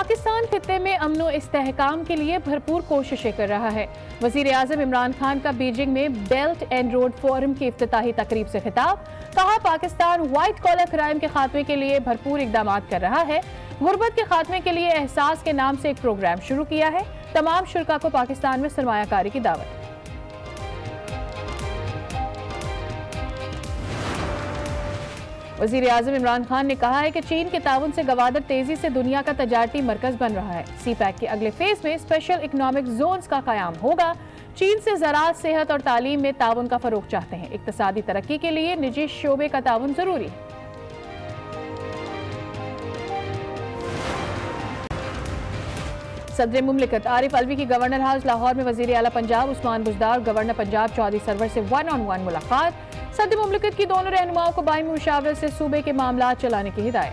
पाकिस्तान खित्ते में अमनो इस्तेहकाम के लिए भरपूर कोशिशें कर रहा है। वजीर आज़म इमरान खान का बीजिंग में बेल्ट एंड रोड फोरम की इफ्तिताही तकरीब से खिताब। कहा, पाकिस्तान व्हाइट कॉलर क्राइम के खात्मे के लिए भरपूर इकदाम कर रहा है। गुर्बत के खात्मे के लिए एहसास के नाम से एक प्रोग्राम शुरू किया है। तमाम शुरा को पाकिस्तान में सरमायाकारी की दावत। वज़ीर आज़म इमरान खान ने कहा है कि चीन के ताउन से गवादर तेजी से दुनिया का तजारती मरकज बन रहा है। CPEC के अगले फेज में स्पेशल इकोनॉमिक जोन्स का क़याम होगा। चीन से ज़राअत, सेहत और तालीम में ताउन का फ़रोग़ चाहते हैं। इक़्तिसादी तरक्की के लिए निजी शोबे का ताउन ज़रूरी है। सदर मुमलिकत आरिफ अलवी की गवर्नर हाउस लाहौर में वज़ीर आला पंजाब उस्मान बुज़दार और गवर्नर पंजाब चौधरी सरवर से 1-on-1 मुलाकात। सदर मुमलिकत की दोनों रहनुमाओं को बायमी मुशावरत से सूबे के मामला चलाने की हिदायत।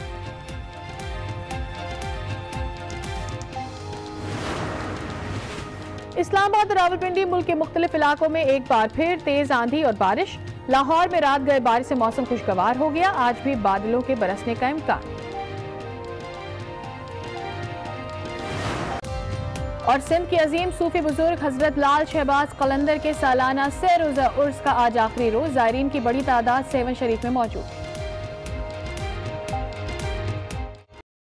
इस्लामाबाद और रावलपिंडी मुल्क के मुख्तलिफ इलाकों में एक बार फिर तेज आंधी और बारिश। लाहौर में रात गए बारिश से मौसम खुशगवार हो गया। आज भी बादलों के बरसने का इम्कान। और सिंध के अजीम सूफी बुजुर्ग हजरत लाल शहबाज कलंदर के सालाना सैर रोजा उर्स का आज आखिरी रोज। ज़ायरीन की बड़ी तादाद सेवन शरीफ में मौजूद।